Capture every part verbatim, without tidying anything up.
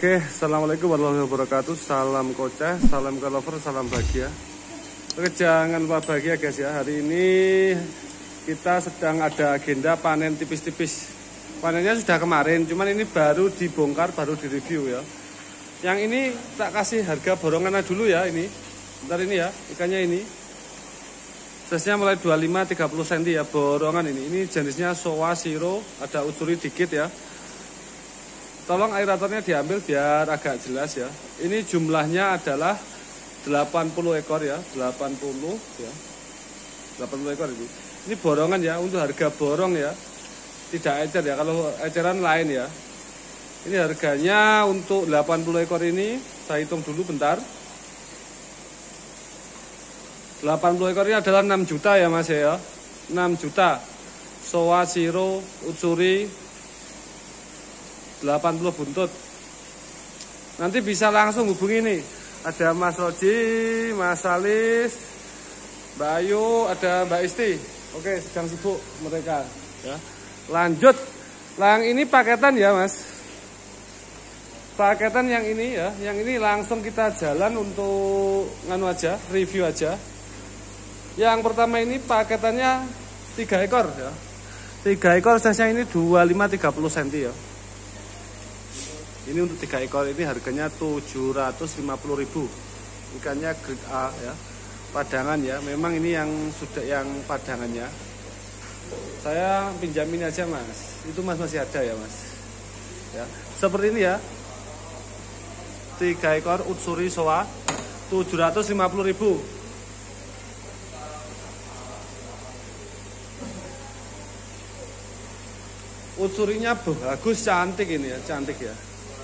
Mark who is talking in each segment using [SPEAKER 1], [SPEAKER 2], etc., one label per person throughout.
[SPEAKER 1] Oke, assalamualaikum warahmatullahi wabarakatuh. Salam koceh, salam ke lover, salam bahagia. Oke, jangan lupa bahagia guys ya. Hari ini kita sedang ada agenda panen tipis-tipis. Panennya sudah kemarin, cuman ini baru dibongkar, baru direview ya. Yang ini tak kasih harga borongan dulu ya ini. Bentar ini ya, ikannya ini. Size-nya mulai dua puluh lima tiga puluh sentimeter ya borongan ini. Ini jenisnya Showa Shiro, ada utsuri dikit ya. Tolong aeratornya diambil biar agak jelas ya. Ini jumlahnya adalah delapan puluh ekor ya, delapan puluh ya. delapan puluh ekor ini. Ini borongan ya, untuk harga borong ya. Tidak ecer ya, kalau eceran lain ya. Ini harganya untuk delapan puluh ekor ini, saya hitung dulu bentar. delapan puluh ekor ini adalah enam juta ya Mas ya. enam juta. Showa Shiro utsuri delapan puluh buntut. Nanti bisa langsung hubungi nih. Ada Mas Roji, Mas Salis, Mbak Ayu, ada Mbak Isti. Oke, sedang sibuk mereka ya. Lanjut. Yang ini paketan ya Mas. Paketan yang ini ya, yang ini langsung kita jalan untuk nganu aja, review aja. Yang pertama ini paketannya tiga ekor ya. tiga ekor size-nya ini dua puluh lima tiga puluh sentimeter ya. Ini untuk tiga ekor ini harganya tujuh ratus lima puluh ribu. Ikannya grade A ya. Padangan ya. Memang ini yang sudah yang padangannya. Saya pinjamin aja Mas. Itu Mas masih ada ya Mas. Ya. Seperti ini ya. tiga ekor utsuri Showa tujuh ratus lima puluh ribu. Utsurinya bagus, cantik ini ya, cantik ya.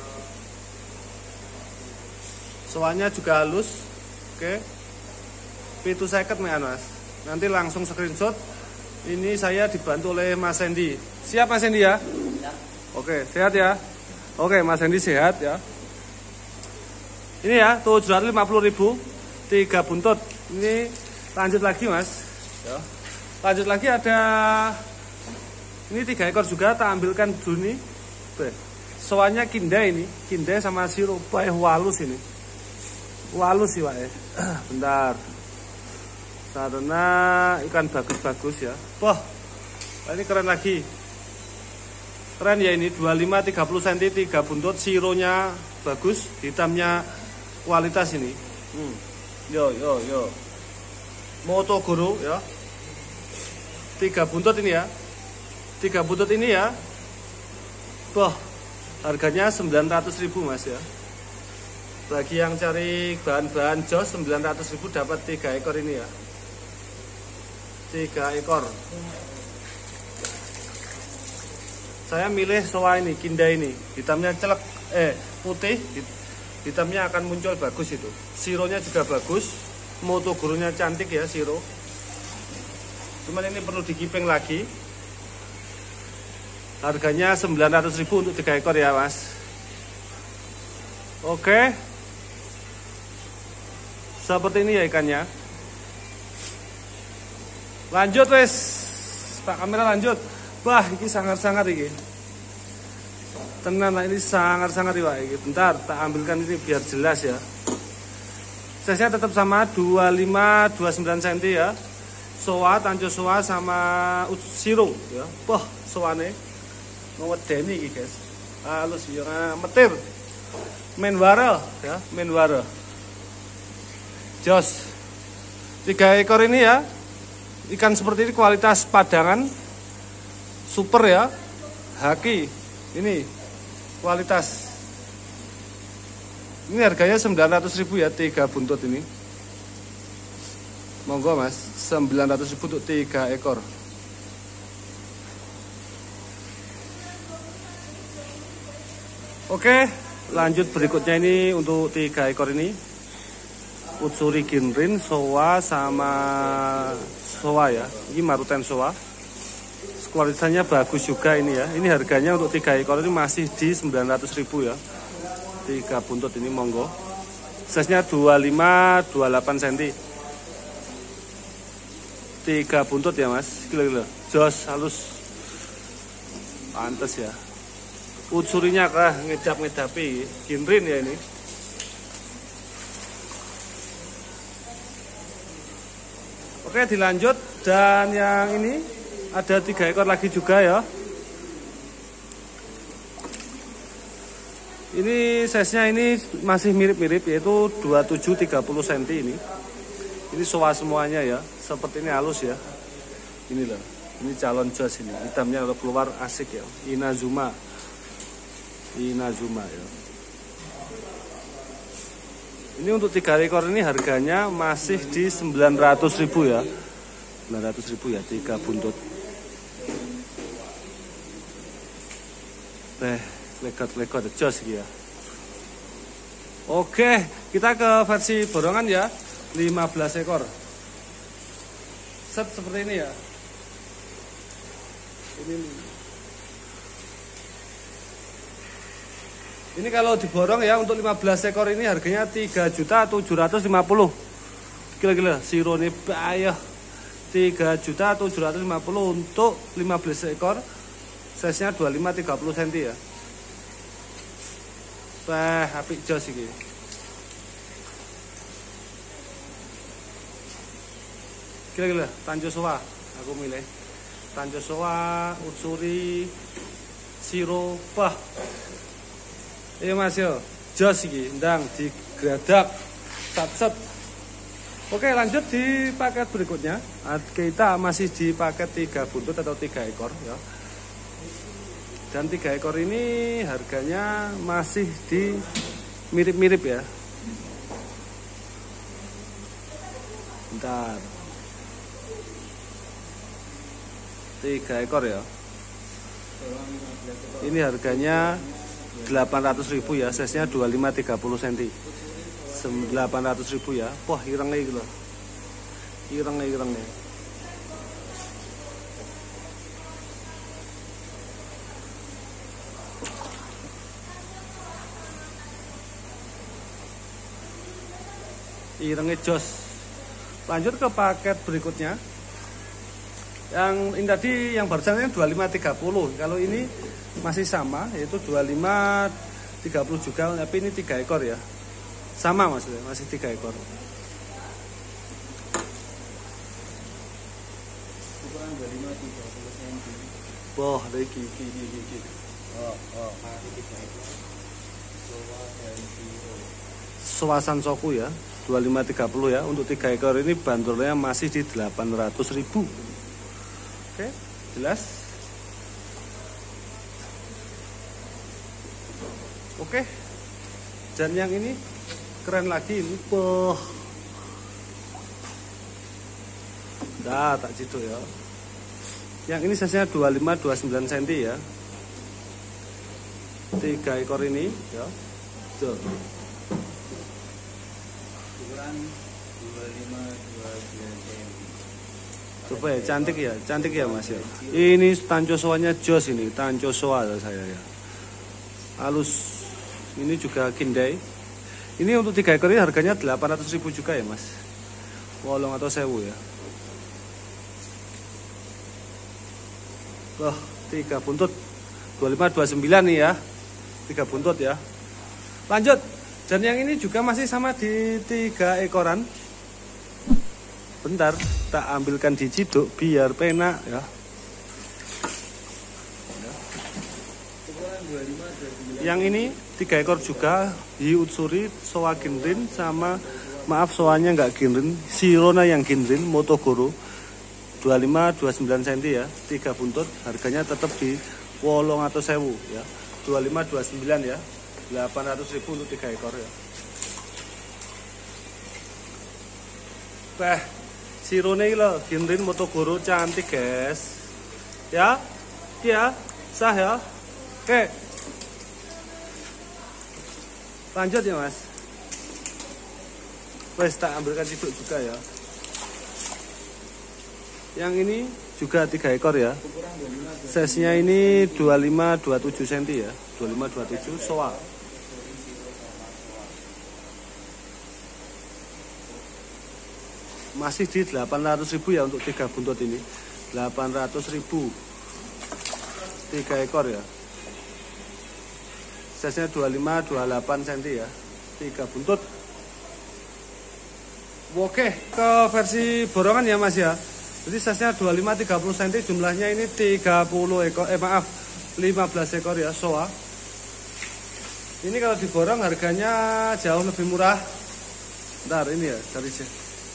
[SPEAKER 1] Soalnya juga halus. Oke. Pitu seket nih Mas. Nanti langsung screenshot. Ini saya dibantu oleh Mas Hendy. Siap Mas Hendy ya? Ya. Oke, sehat ya. Oke, Mas Hendy sehat ya. Ini ya, tujuh ratus lima puluh ribu. tiga buntut. Ini lanjut lagi Mas. Ya. Lanjut lagi ada ini tiga ekor juga, tak ambilkan dulu nih. Soalnya kindai ini, kindai sama Shiro, bae walus ini. Walus sih wae. Bentar. Karena ikan bagus-bagus ya. Wah. Ini keren lagi. Keren ya ini dua puluh lima tiga puluh sentimeter, tiga buntut, Shironya bagus, hitamnya kualitas ini. Hmm. Yo yo yo. Motogoro ya. tiga buntut ini ya. tiga buntut ini ya. Wah. Harganya sembilan ratus ribu Mas ya. Bagi yang cari bahan-bahan jos sembilan ratus ribu dapat tiga ekor ini ya. tiga ekor. Saya milih Showa ini, kinda ini. Hitamnya celek eh putih, hitamnya akan muncul bagus itu. Shironya juga bagus. Motogoronya cantik ya Shiro. Cuman ini perlu dikiping lagi. Harganya sembilan ratus ribu untuk tiga ekor ya Mas. Oke. Seperti ini ya ikannya. Lanjut wes. Pak kamera lanjut. Wah, ini sangat-sangat ini. Tenan lah ini sangat-sangat ini. Bentar, tak ambilkan ini biar jelas ya. Size-nya tetap sama dua puluh lima dua puluh sembilan sentimeter ya. Showa, tanjo Showa sama Shiro ya. Wah, Showane ngewedeni iki, guys. Halus ya, metir. Menwara ya, menwara. Jos. Tiga ekor ini ya. Ikan seperti ini kualitas padangan super ya. Haki. Ini kualitas. Ini harganya sembilan ratus ribu ya, tiga buntut ini. Monggo Mas, sembilan ratus ribu untuk tiga ekor. Oke, lanjut berikutnya ini untuk tiga ekor ini. Utsuri Ginrin, Showa sama Showa ya. Ini Maruten Showa. Kualitasnya bagus juga ini ya. Ini harganya untuk tiga ekor ini masih di sembilan ratus ribu ya. tiga buntut ini monggo. Size-nya dua puluh lima dua puluh delapan sentimeter. tiga buntut ya Mas. Gila-gila. Jos halus. Pantes ya. utsurinya kah ngedap-ngedapi ginrin ya ini. Oke, dilanjut. Dan yang ini ada tiga ekor lagi juga ya. Ini size-nya ini masih mirip-mirip, yaitu dua puluh tujuh tiga puluh sentimeter ini. Ini soa semuanya ya, seperti ini halus ya. Ini loh, ini calon jos ini, hitamnya kalau keluar asik ya. Inazuma, Inazuma ya. Ini untuk tiga ekor ini harganya masih di sembilan ratus ribu ya. sembilan ratus ribu ya, tiga buntut. Teh, lekot-lekot jos ya. Oke, kita ke versi borongan ya. lima belas ekor. Set seperti ini ya. Ini Ini kalau diborong ya untuk lima belas ekor ini harganya tiga juta tujuh ratus lima puluh. Gila-gila, siro ini bayah. tiga juta tujuh ratus lima puluh untuk lima belas ekor. Size-nya dua puluh lima tiga puluh sentimeter ya. Wah, apik jos iki. Gila-gila, Tanjosoa aku milih. Tanjosoa, utsuri, siro, wah. Iya Mas yo, jos iki, ndang digradak, sat-set. Oke, lanjut di paket berikutnya. Kita masih di paket tiga buntut atau tiga ekor ya. Dan tiga ekor ini harganya masih di mirip-mirip ya. Bentar. Tiga ekor ya. Ini harganya delapan ratus ribu ya, size-nya dua puluh lima tiga puluh sentimeter. delapan ratus ribu ya. Wah, ireng iki lho. Ireng ireng nih. Irengnya jos. Lanjut ke paket berikutnya. Yang ini tadi yang barusan yang dua puluh lima tiga puluh. Kalau ini masih sama, yaitu dua puluh lima tiga puluh juga, tapi ini tiga ekor ya. Sama maksudnya, masih tiga ekor. Ukuran dua puluh lima tiga puluh sentimeter. Wah, ada iki iki iki iki. Oh, oh, masih tiga ekor. Sowasan soku ya, dua puluh lima tiga puluh ya. Untuk tiga ekor ini bandrolnya masih di delapan ratus ribu. Oke, jelas. Oke. Dan yang ini keren lagi ini. Wah. Dah, tak ciduk ya. Yang ini size-nya dua puluh lima dua puluh sembilan sentimeter ya. Tiga ekor ini ya. Tuh. Ukuran dua puluh lima dua puluh sembilan sentimeter. Coba ya, cantik ya, cantik ya Mas ya. Ini Tanjosoanya jos ini, Tanjosoa saya ya. Halus. Ini juga kindai. Ini untuk tiga ekor ini harganya delapan ratus ribu juga ya Mas. Wolong atau sewu ya. Wah, tiga buntut dua puluh lima dua puluh sembilan nih ya. Tiga buntut ya. Lanjut. Dan yang ini juga masih sama di tiga ekoran. Bentar, tak ambilkan di ciduk biar penak ya. Yang ini tiga ekor juga, hiu utsuri, soa ginrin sama maaf soanya nggak ginrin, sirona yang ginrin, Motogoro dua puluh lima dua puluh sembilan sentimeter ya, tiga buntut, harganya tetap di wolong atau sewu ya, dua puluh lima dua puluh sembilan ya, delapan ratus ribu untuk tiga ekor ya. Wah, sirone lo ginrin Motogoro cantik guys, ya, ya, sah ya, oke. Lanjut ya Mas. Wes tak ambilkan ciduk juga ya. Yang ini juga tiga ekor ya. Size-nya ini dua puluh lima dua puluh tujuh sentimeter ya. dua puluh lima dua puluh tujuh soa. Masih di delapan ratus ribu ya untuk tiga buntut ini. delapan ratus ribu. Tiga ekor ya. Size-nya dua puluh lima dua puluh delapan sentimeter ya. Tiga buntut. Oke, ke versi borongan ya Mas ya. Jadi size-nya dua puluh lima tiga puluh sentimeter, jumlahnya ini tiga puluh ekor. Eh maaf, lima belas ekor ya, soa. Ini kalau diborong harganya jauh lebih murah. Bentar, ini ya, dari sini.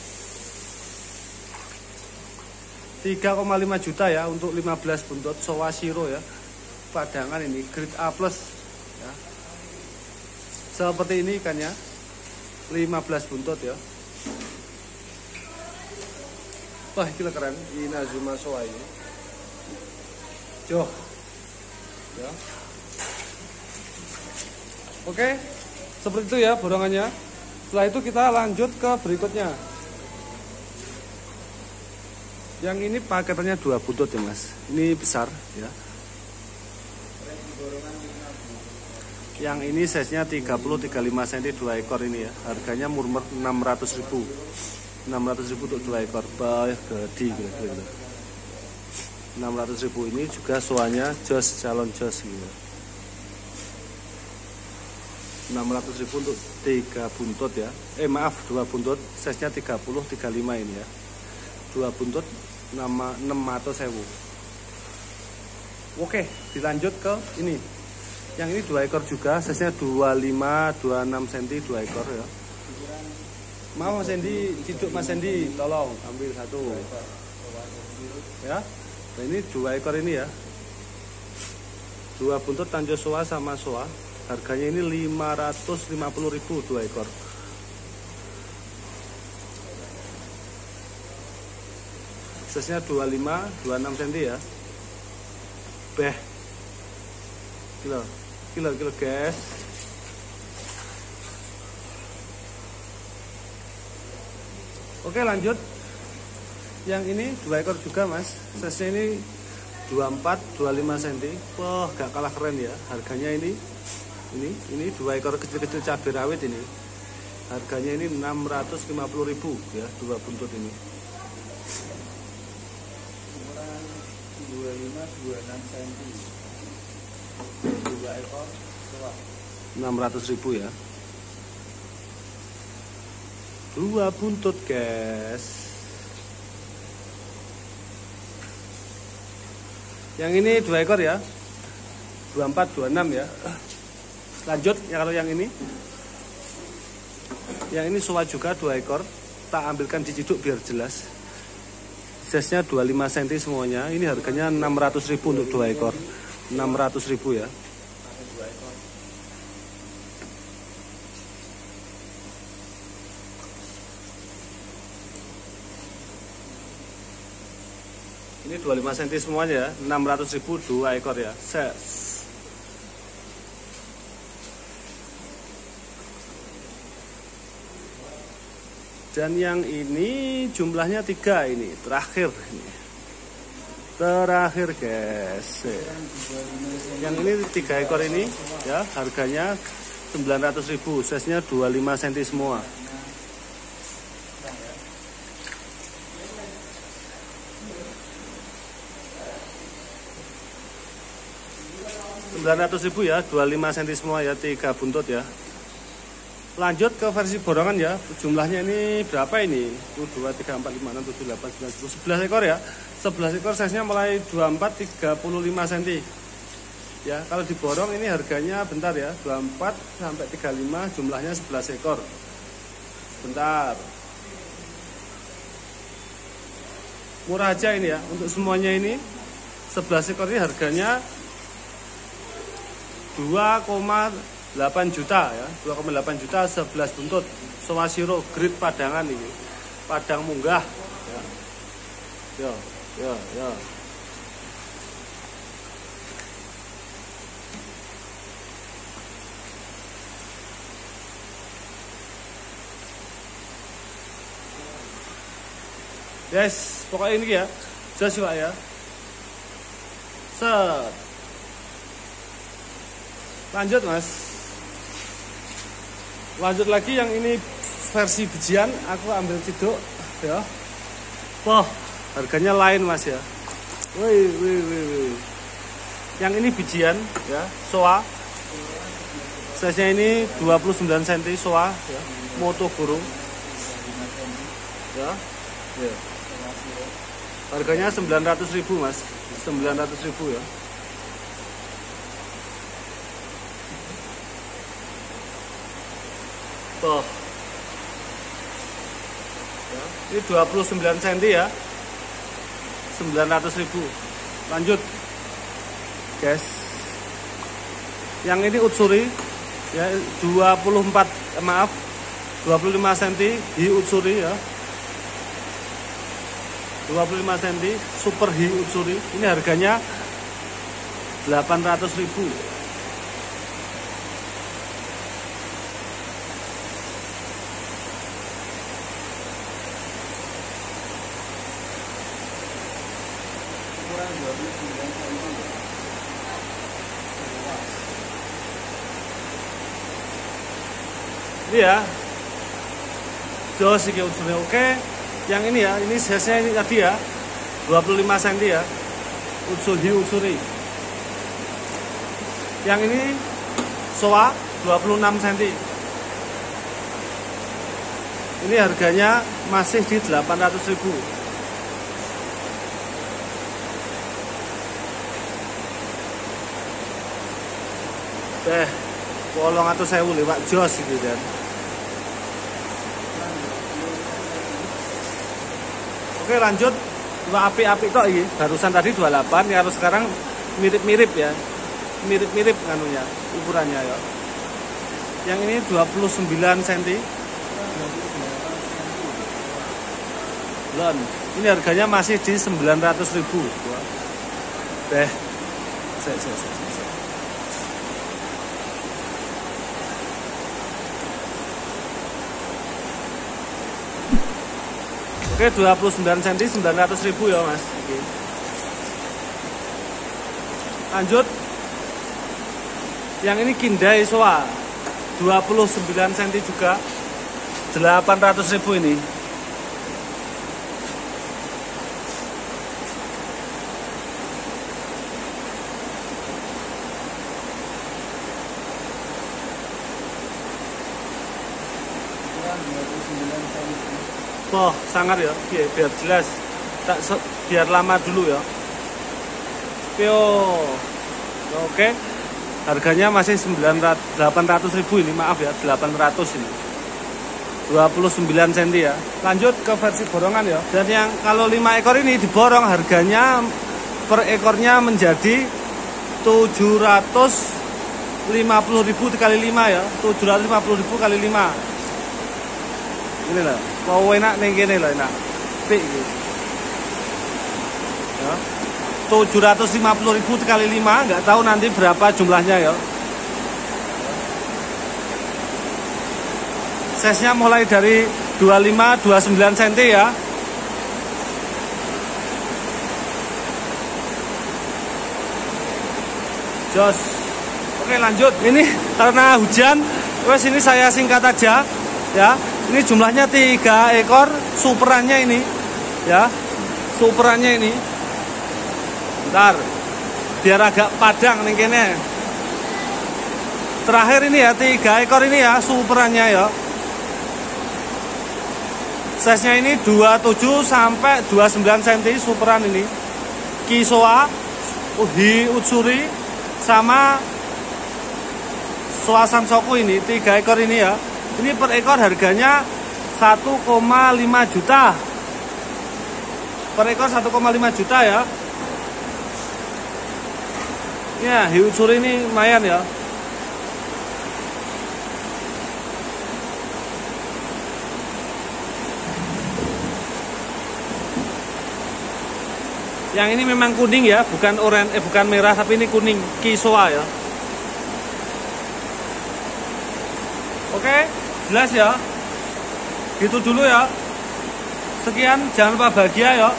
[SPEAKER 1] tiga koma lima juta ya untuk lima belas buntut soa shiro ya. Padangan ini grade A plus ya. Seperti ini ikannya. lima belas buntut ya. Wah, gila keren. Inazuma soa ini. Joh. Ya. Oke. Seperti itu ya borongannya. Setelah itu kita lanjut ke berikutnya. Yang ini paketannya dua buntut ya Mas. Ini besar ya. Yang ini size-nya tiga puluh tiga puluh lima sentimeter, dua ekor ini ya. Harganya murmur enam ratus ribu. enam ratus ribu untuk dua ekor. Bah, gede gitu. enam ratus ribu ini juga soanya jos, calon jos gitu. enam ratus ribu untuk tiga buntut ya. Eh maaf, dua buntut. Size-nya tiga puluh tiga puluh lima ini ya. Dua buntut enam ratus ribu. Oke, dilanjut ke ini. Yang ini dua ekor juga, size-nya dua puluh lima dua puluh enam sentimeter, dua ekor ya. Mau Mas Hendy, ciduk Mas Hendy, tolong ambil satu. Ya. Nah, ini dua ekor ini ya. Dua buntut tanjo soa sama soa. Harganya ini lima ratus lima puluh ribu dua ekor. Size-nya dua puluh lima dua puluh enam sentimeter ya. Beh. Gila. Gila gila guys. Oke, lanjut. Yang ini dua ekor juga Mas. Size-nya ini dua puluh empat dua puluh lima sentimeter. Wah, gak kalah keren ya. Harganya ini ini ini dua ekor kecil-kecil cabai rawit ini. Harganya ini enam ratus lima puluh ribu ya, dua buntut ini.
[SPEAKER 2] dua puluh lima dua puluh enam sentimeter. Dua ekor soa.
[SPEAKER 1] enam ratus ribu ya. Dua buntut guys. Yang ini dua ekor ya. dua puluh empat dua puluh enam ya. Lanjut ya, kalau yang ini. Yang ini soa juga dua ekor. Tak ambilkan diciduk biar jelas. Size-nya dua puluh lima sentimeter semuanya. Ini harganya enam ratus ribu untuk dua ekor. enam ratus ribu ya. Ini dua puluh lima sentimeter semuanya ya. enam ratus ribu dua ekor ya. Ses. Dan yang ini jumlahnya tiga ini. Terakhir ini. Terakhir guys. Yang ini tiga ekor ini ya, harganya sembilan ratus ribu. Size-nya dua puluh lima sentimeter semua. sembilan ratus ribu ya, dua puluh lima sentimeter semua ya, tiga buntut ya. Lanjut ke versi borongan ya. Jumlahnya ini berapa ini? satu, dua, tiga, empat, lima, enam, tujuh, delapan, sembilan, sepuluh, sebelas ekor ya. sebelas ekor, size-nya mulai dua puluh empat tiga puluh lima sentimeter. Ya, kalau diborong ini harganya bentar ya, dua puluh empat sampai tiga puluh lima, jumlahnya sebelas ekor. Bentar. Murah aja ini ya, untuk semuanya ini sebelas ekor ini harganya dua koma delapan juta ya, dua koma delapan juta sebelas buntut soa shiro grade padangan ini. Padang munggah ya. Yo, yo, yo. Yes, pokoknya ini ya. Jelas Pak ya. Set. Lanjut Mas. Lanjut lagi yang ini versi bijian, aku ambil ciduk ya. Wah, harganya lain Mas ya. Wih, wih, wih, wih. Yang ini bijian ya, soa. Size-nya ini dua puluh sembilan sentimeter soa ya. Moto guru. Ya. Ya. Harganya sembilan ratus ribu, Mas. sembilan ratus ribu ya. Tuh. Ya. Ini dua puluh sembilan sentimeter ya. sembilan ratus ribu. Lanjut. Guys. Yang ini Utsuri ya, dua puluh empat eh, maaf dua puluh lima sentimeter Hi Utsuri ya. dua puluh lima sentimeter Super Hi Utsuri. Ini harganya delapan ratus ribu.
[SPEAKER 2] Ukuran dua puluh sembilan sentimeter.
[SPEAKER 1] Ini ya. Jos iki Utsuri. Oke. Yang ini ya, ini size-nya ini tadi ya. dua puluh lima sentimeter ya. Utsuri Utsuri. Yang ini Soa dua puluh enam sentimeter. Ini harganya masih di delapan ratus ribu. Teh, wolong atau sewu lewat jos gitu kan. Oke lanjut, dua api-api kok ini. Barusan tadi dua puluh delapan, ya harus sekarang mirip-mirip ya. Mirip-mirip kanunya, ukurannya ya. Yang ini dua puluh sembilan sentimeter. Lon. Ini harganya masih di sembilan ratus ribu. Teh. Sek, sek, sek, sek. Oke, dua puluh sembilan sentimeter sembilan ratus ribu ya, Mas. Oke. Lanjut. Yang ini Kindai Soa dua puluh sembilan sentimeter juga delapan ratus ribu ini.
[SPEAKER 2] Ukuran dua puluh sembilan sentimeter.
[SPEAKER 1] Oh, sangat ya, biar, biar jelas. Tak biar lama dulu ya. Yo. Oke. Harganya masih delapan ratus ribu ini, maaf ya, delapan ratus ini. dua puluh sembilan sentimeter ya. Lanjut ke versi borongan ya. Dan yang kalau lima ekor ini diborong harganya per ekornya menjadi tujuh ratus lima puluh ribu dikali lima ya. tujuh ratus lima puluh ribu kali lima. Ini lah. Mau enak nih gini lah enak. Pik gitu. Ya. tujuh ratus lima puluh ribu kali lima, nggak tahu nanti berapa jumlahnya ya. Size-nya mulai dari dua puluh lima dua puluh sembilan sentimeter ya. Jos. Oke, lanjut. Ini karena hujan, wes ini saya singkat aja ya. Ini jumlahnya tiga ekor superannya ini ya. Superannya ini. Bentar. Biar agak padang nih kene. Terakhir ini ya, tiga ekor ini ya superannya ya. Size-nya ini dua puluh tujuh sampai dua puluh sembilan sentimeter superan ini. Kisoa, Hi Utsuri sama Soa Sansoku ini, tiga ekor ini ya. Ini per ekor harganya satu koma lima juta. Per ekor satu koma lima juta ya. Ya, Hi Utsuri ini lumayan ya. Yang ini memang kuning ya, bukan oranye, eh bukan merah, tapi ini kuning, Kisoa ya. Oke, jelas ya. Gitu dulu ya. Sekian, jangan lupa bahagia ya.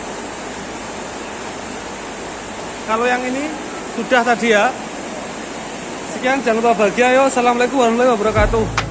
[SPEAKER 1] Kalau yang ini sudah tadi ya. Sekian, jangan lupa bahagia ya. Assalamualaikum warahmatullahi wabarakatuh.